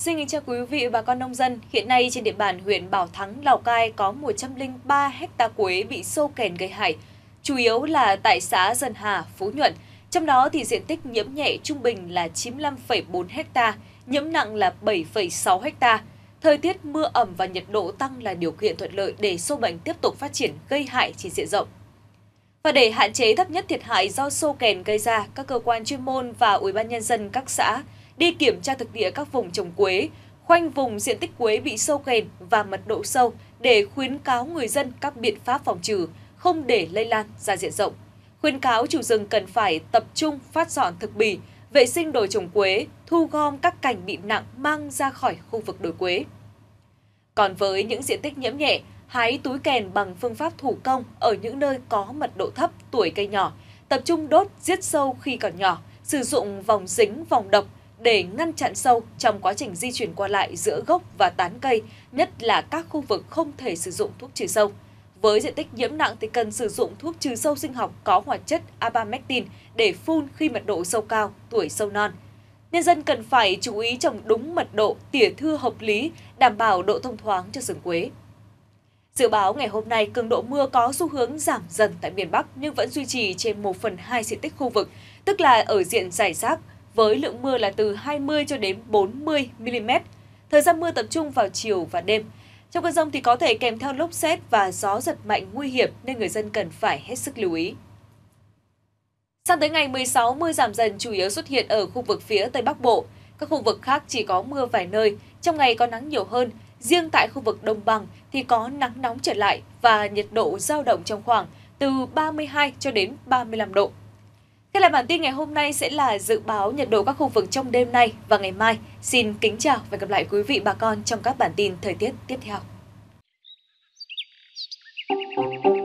Xin kính chào quý vị và bà con nông dân. Hiện nay trên địa bàn huyện Bảo Thắng, Lào Cai có 103 ha quế bị sâu kèn gây hại, chủ yếu là tại xã Dân Hà, Phú Nhuận. Trong đó thì diện tích nhiễm nhẹ trung bình là 95,4 ha, nhiễm nặng là 7,6 ha. Thời tiết mưa ẩm và nhiệt độ tăng là điều kiện thuận lợi để sâu bệnh tiếp tục phát triển gây hại trên diện rộng. Và để hạn chế thấp nhất thiệt hại do sâu kèn gây ra, các cơ quan chuyên môn và Ủy ban nhân dân các xã đi kiểm tra thực địa các vùng trồng quế, khoanh vùng diện tích quế bị sâu kèn và mật độ sâu để khuyến cáo người dân các biện pháp phòng trừ, không để lây lan ra diện rộng. Khuyến cáo chủ rừng cần phải tập trung phát dọn thực bì, vệ sinh đồi trồng quế, thu gom các cành bị nặng mang ra khỏi khu vực đồi quế. Còn với những diện tích nhiễm nhẹ, hái túi kèn bằng phương pháp thủ công ở những nơi có mật độ thấp, tuổi cây nhỏ, tập trung đốt giết sâu khi còn nhỏ, sử dụng vòng dính, vòng độc để ngăn chặn sâu trong quá trình di chuyển qua lại giữa gốc và tán cây, nhất là các khu vực không thể sử dụng thuốc trừ sâu. Với diện tích nhiễm nặng thì cần sử dụng thuốc trừ sâu sinh học có hoạt chất abamectin để phun khi mật độ sâu cao, tuổi sâu non. Nhân dân cần phải chú ý trồng đúng mật độ, tỉa thưa hợp lý, đảm bảo độ thông thoáng cho rừng quế. Dự báo ngày hôm nay, cường độ mưa có xu hướng giảm dần tại miền Bắc nhưng vẫn duy trì trên 1/2 diện tích khu vực, tức là ở diện rải rác, với lượng mưa là từ 20 cho đến 40 mm. Thời gian mưa tập trung vào chiều và đêm. Trong cơn dông thì có thể kèm theo lốc sét và gió giật mạnh nguy hiểm nên người dân cần phải hết sức lưu ý. Sang tới ngày 16, mưa giảm dần chủ yếu xuất hiện ở khu vực phía Tây Bắc Bộ. Các khu vực khác chỉ có mưa vài nơi, trong ngày có nắng nhiều hơn. Riêng tại khu vực Đồng Bằng thì có nắng nóng trở lại và nhiệt độ dao động trong khoảng từ 32 cho đến 35 độ. Thế là bản tin ngày hôm nay sẽ là dự báo nhiệt độ các khu vực trong đêm nay và ngày mai. Xin kính chào và hẹn gặp lại quý vị bà con trong các bản tin thời tiết tiếp theo.